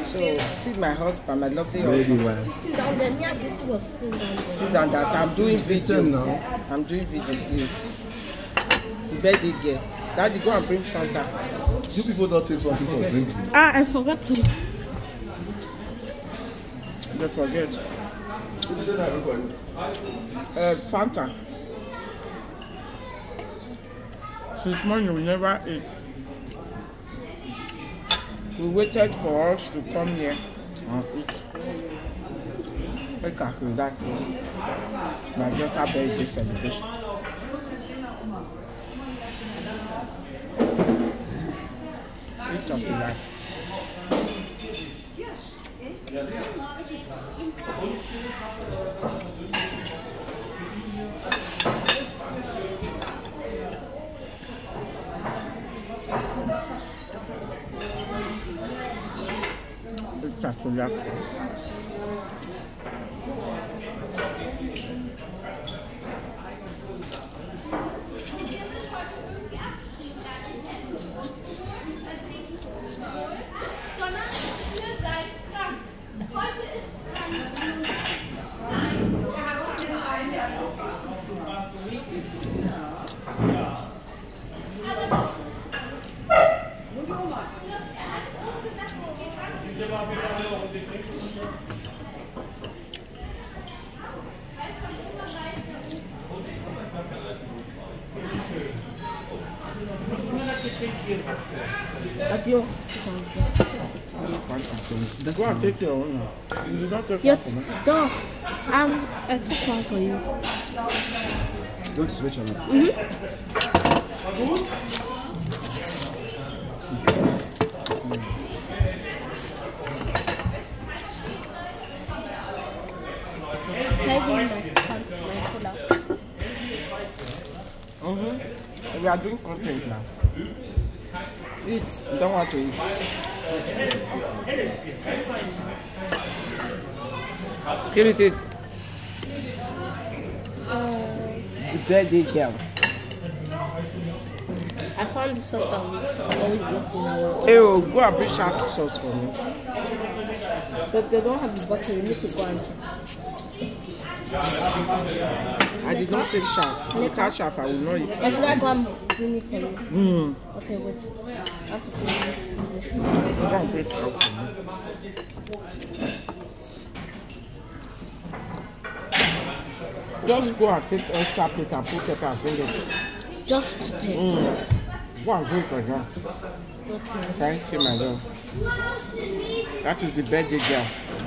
So, see my husband, my lovely Very husband. well. Sit down there. Yeah, this was sitting down there. Sit down, that's I'm doing video. Now. I'm doing video, please. The birthday girl. Daddy, go and bring Fanta. You people don't take something for drinking. Ah, I forgot to. Don't forget. Fanta. Since morning we never ate. We waited for us to come here and eat. Look at that. My daughter birthday celebration. Eat of the life. Eat of the life. But you want to sit down there. Go and take your own. You don't take Yet, one for me. dog. I took one for you. Don't switch on it. We are doing content now. Eat. You don't want to eat. Give it it. The birthday girl. I found the sauce that we always eat in our. Hey, oh, go and bring sharp sauce for me. But they don't have the bottle, you need to go and. I did not take shaft. Without shaft, I will not eat. Should I go and bring it for you? Okay, wait. I have to bring it. Go and bring shaft for me. Just go and take extra plate and put pepper and bring it. Just pepper. Go and go for that. Okay. Thank you, my love. That is the birthday girl.